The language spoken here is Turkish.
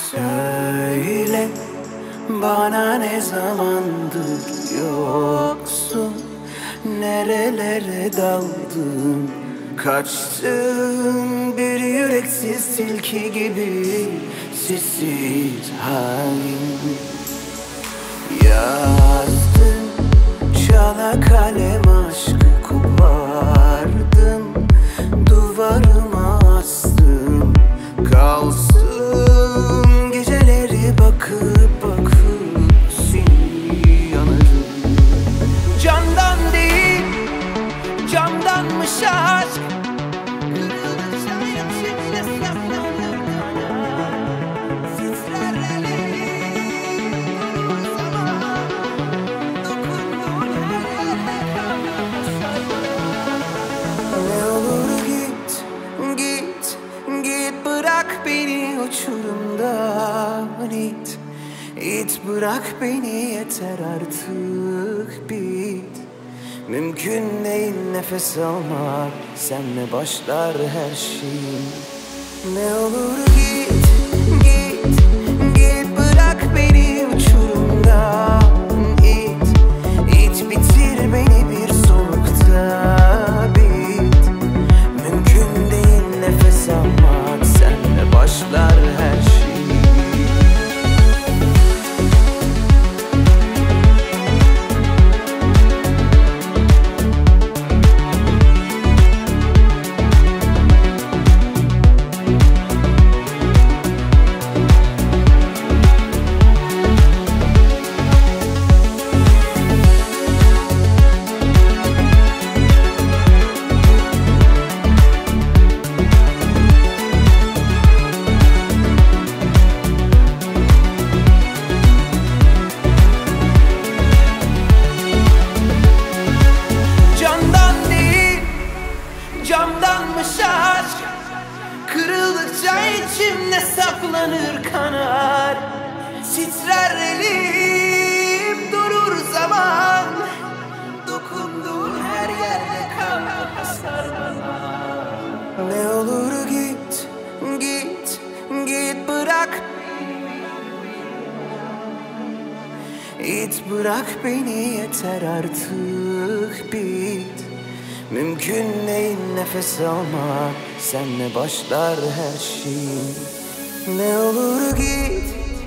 Söyle bana, ne zamandır yoksun? Nerelere daldın? Kaçtın bir yüreksiz tilki gibi, sessiz hain. Yazdın çala kalem, aşkı kopardım, duvarıma astım. Kalsın geceleri bakıp bakıp seni yanarım. Candan değil, camdanmış aşk. Kırıldıkça içimde saklanır kanar. Titrer elim, durur zaman. Dokunduğun her yerde kalır. Ne olur git, git, git, bırak beni uçurumdan it. İt, bırak beni, yeter artık, bit. Mümkün değil nefes almak, senle başlar her şey. Ne olur git, git, git, bırak beni uçurumdan it. İt, bitir beni bir solukta, bit. Mümkün değil nefes almak, senle başlar her şey. Camdanmış aşk. Kırıldıkça içimde saklanır kanar. Titrer elim, durur zaman. Dokunduğun her yerde kan hasar bana. Ne olur git, git, git, bırak. İt, bırak beni, yeter artık, bit. Mümkün değil nefes almak, senle başlar her şey. Ne olur git,